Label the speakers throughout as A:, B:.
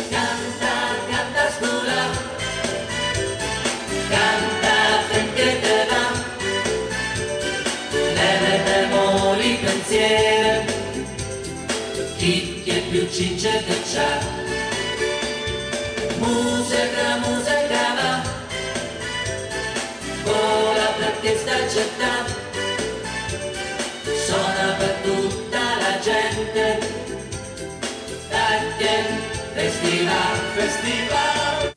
A: Canta, canta scura, canta finché te va, levetemo i pensieri, chi è più ciccia che c'ha. Musica, musica va, vola per questa città, suona per tutta la gente, festival, festival.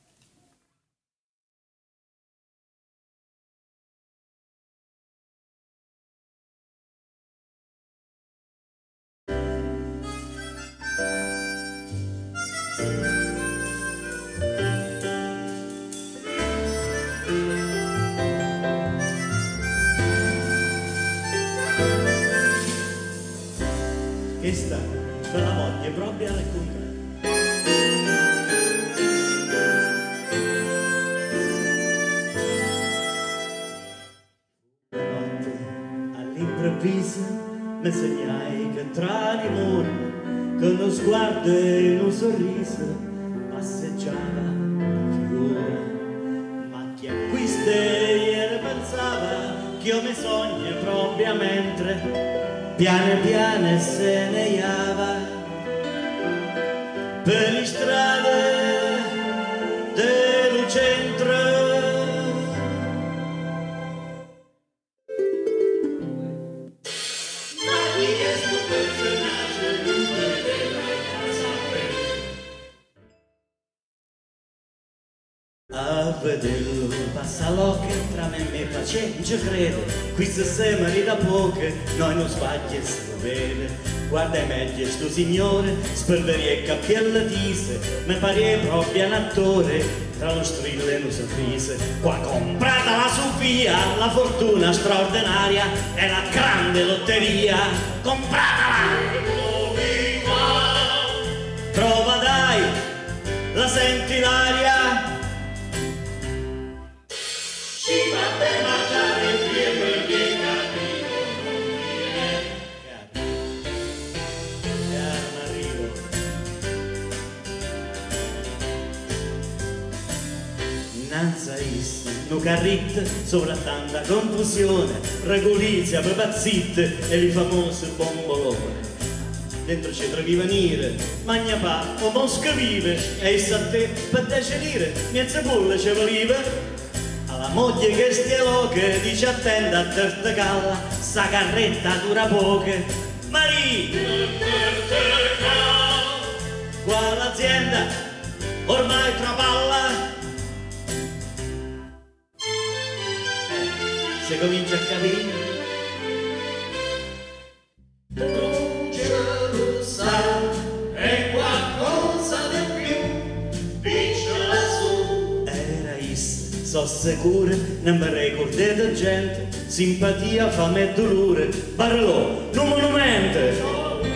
B: Questa me la voglio proprio raccontare. All'improvviso mi segnai che tra di muro, con uno sguardo e un sorriso, passeggiava una figura. Ma chi a queste ieri pensava che io mi sogno proprio mentre piano piano se ne iava per le strade del centro. Ma chi è sto personaggio non deve sapere. A vederlo passa l'occhio tra me e me pazienza crede, qui se sembri da poco, noi non sbagli e se lo vede. Guarda meglio sto signore, spolverie e cappielle tise, mi pare proprio un attore, tra lo strillo e lo sorriso. Qua comprata la Sofia, la fortuna straordinaria, è la grande lotteria, compratela! Trova dai, la senti l'aria? Ci va per mangiare insieme che capito non viene. Chiaro, arrivo. Innanzi a isso, no carritto, sopra tanta confusione, regolizia, papazzit e i famosi bombolone. Dentro ci trovi venire, magna pa, o mosca vive, e issa a te per decidere, mezza pulla ci voliva. La moglie che stia loca dice attenda a te calla, sta carretta dura poco. Marì! Qua l'azienda ormai trapalla. Se comincia a capire non ce lo sa, è qualcosa di più, diccela su. Era isso, so sicuro, non mi ricordate gente, simpatia, fame e dolore, parlò, un monumento.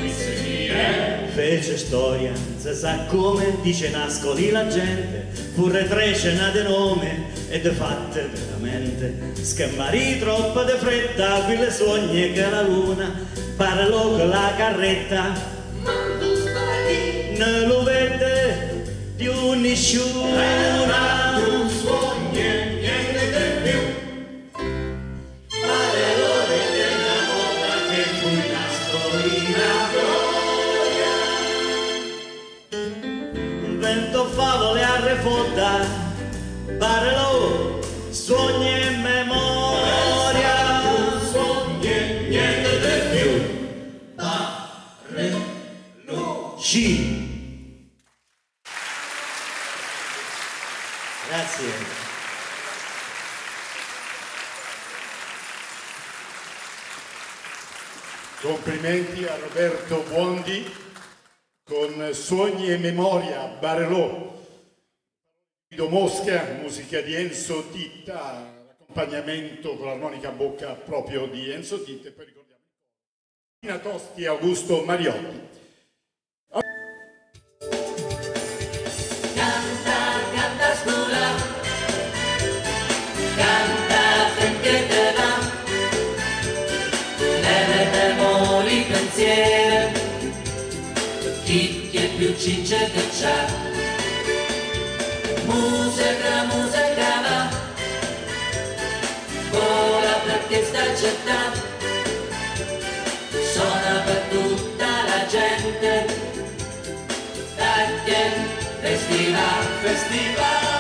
B: Fece storia, non si sa come, dice nascoli la gente, pure tre cenate nome, e de fatte veramente, scammarì troppo de fretta, qui le sogne che la luna, parlò con la carretta, ma tu sbagli, non lo vede più nessuno. Tu sogni niente di più, parlò della moda che fu nascolina gloria. Vento favole a refotta, parlò sogni e memoria. Tu sogni niente di più, parlò. Grazie.
C: Complimenti a Roberto Buondi con Sogni e Memoria, Barelò. Guido Mosca, musica di Enzo Titta, l'accompagnamento con l'armonica a bocca proprio di Enzo Titta, e poi ricordiamo Tina Tosti e Augusto Mariotti.
A: Canta finché te va, levetemo i pensieri, chi è più ciccia che c'ha. Musica, musica va, vola per questa città, suona per tutta la gente, perché festival, festival.